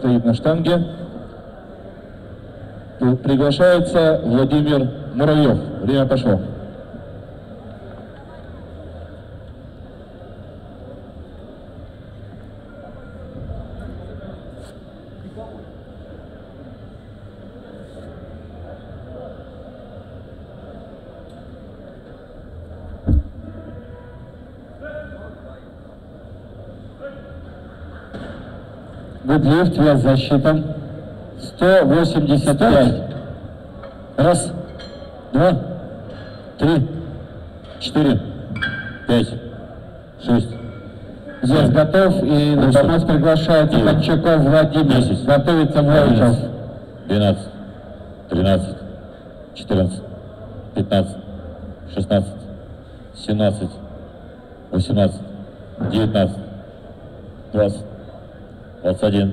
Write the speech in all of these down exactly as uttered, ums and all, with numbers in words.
стоит на штанге. Приглашается Владимир Муравьев. Время пошло. Гудлифт, вес засчитан. сто восемьдесят пять. Раз, два, три, четыре, пять, шесть. Вес готов, и на помост приглашается Кончаков Владимир. Готовится Волков. двенадцать, тринадцать, четырнадцать, пятнадцать, шестнадцать, семнадцать, восемнадцать, девятнадцать, двадцать, двадцать один,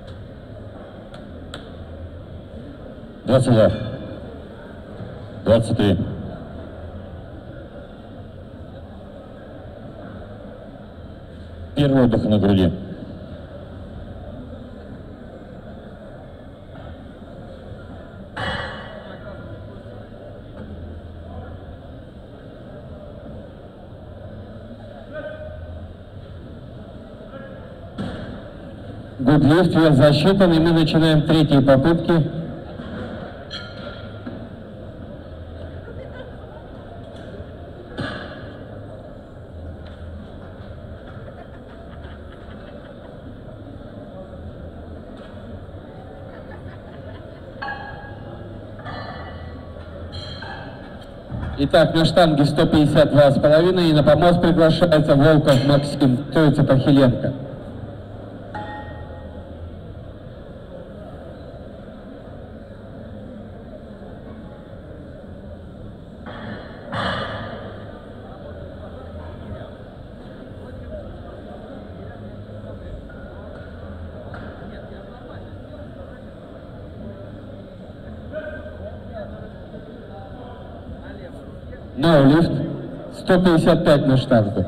двадцать два, двадцать три. Первый отдых на груди. Гудлифт, вес засчитан, и мы начинаем третьи попытки. Итак, на штанге сто пятьдесят два с половиной, и на помост приглашается Волков Максим, Троица Пахиленко. Ноулифт, сто пятьдесят пять на штангу.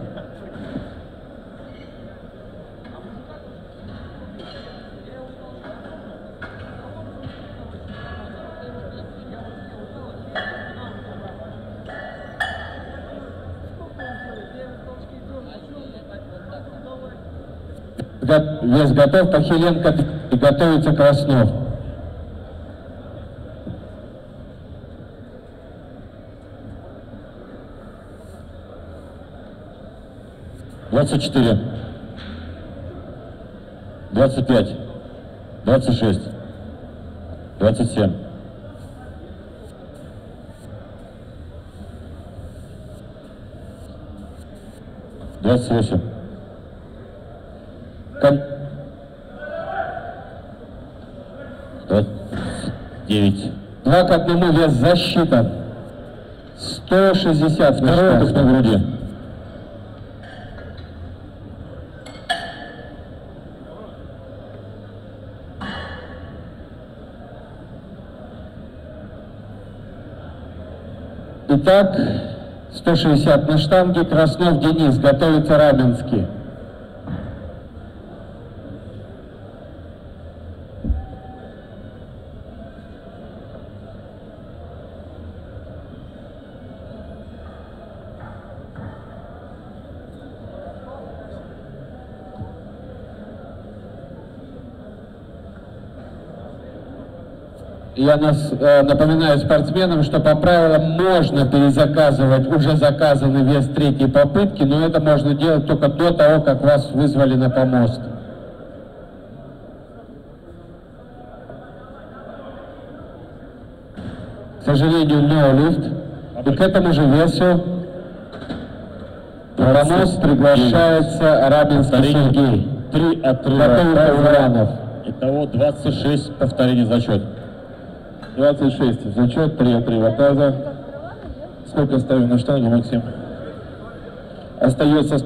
Вес готов, Пахиленко, и готовится Краснов. двадцать четыре, двадцать пять, двадцать шесть, двадцать семь, двадцать восемь, двадцать девять. Два к одному, вес засчитан. сто шестьдесят. Второй отдых на груди. Итак, сто шестьдесят на штанге, Краснов Денис, готовится Раменский. Я нас, э, напоминаю спортсменам, что по правилам можно перезаказывать уже заказанный вес третьей попытки, но это можно делать только до того, как вас вызвали на помост. К сожалению, ноулифт. И к этому же весу на помост приглашается Рабинский Сергей. Три отрыва. Итого двадцать шесть повторений зачет. двадцать шесть зачет, три отрыва таза. Сколько ставим на штанге, Максим? Остается